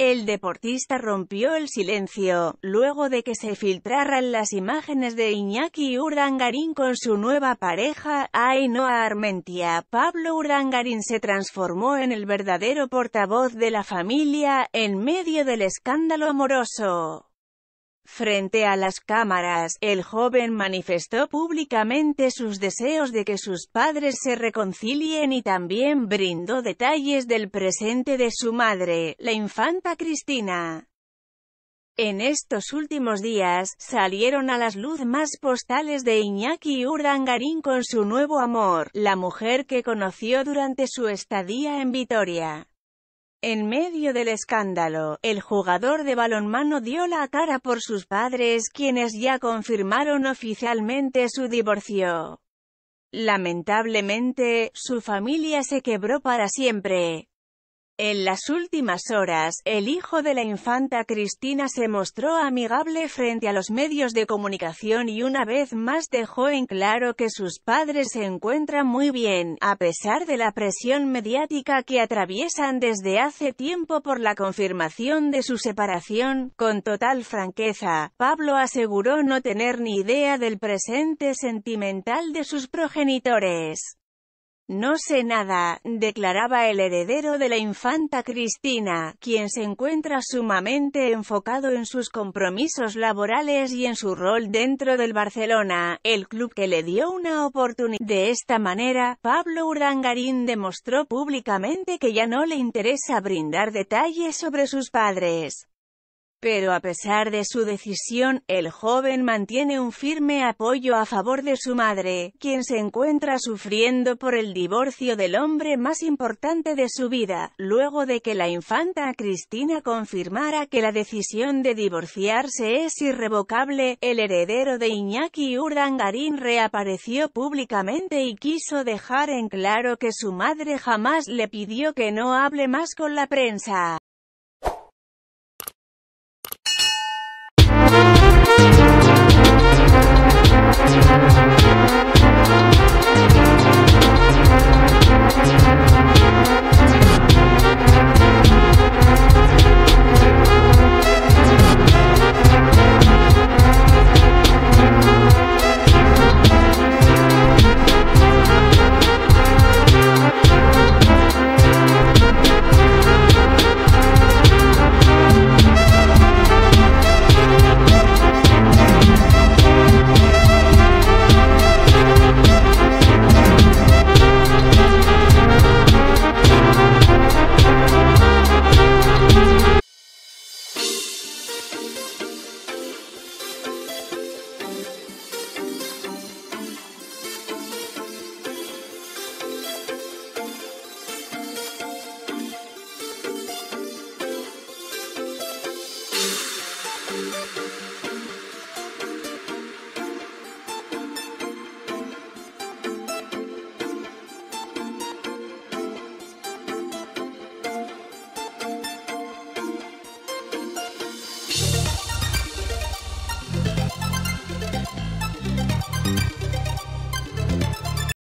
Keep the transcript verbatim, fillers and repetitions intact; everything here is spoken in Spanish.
El deportista rompió el silencio, luego de que se filtraran las imágenes de Iñaki Urdangarín con su nueva pareja, Ainhoa Armentia. Pablo Urdangarín se transformó en el verdadero portavoz de la familia, en medio del escándalo amoroso. Frente a las cámaras, el joven manifestó públicamente sus deseos de que sus padres se reconcilien y también brindó detalles del presente de su madre, la infanta Cristina. En estos últimos días, salieron a la luz más postales de Iñaki Urdangarín con su nuevo amor, la mujer que conoció durante su estadía en Vitoria. En medio del escándalo, el jugador de balonmano dio la cara por sus padres, quienes ya confirmaron oficialmente su divorcio. Lamentablemente, su familia se quebró para siempre. En las últimas horas, el hijo de la infanta Cristina se mostró amigable frente a los medios de comunicación y una vez más dejó en claro que sus padres se encuentran muy bien, a pesar de la presión mediática que atraviesan desde hace tiempo por la confirmación de su separación. Con total franqueza, Pablo aseguró no tener ni idea del presente sentimental de sus progenitores. No sé nada, declaraba el heredero de la infanta Cristina, quien se encuentra sumamente enfocado en sus compromisos laborales y en su rol dentro del Barcelona, el club que le dio una oportunidad. De esta manera, Pablo Urdangarín demostró públicamente que ya no le interesa brindar detalles sobre sus padres. Pero a pesar de su decisión, el joven mantiene un firme apoyo a favor de su madre, quien se encuentra sufriendo por el divorcio del hombre más importante de su vida, luego de que la infanta Cristina confirmara que la decisión de divorciarse es irrevocable. El heredero de Iñaki Urdangarín reapareció públicamente y quiso dejar en claro que su madre jamás le pidió que no hable más con la prensa.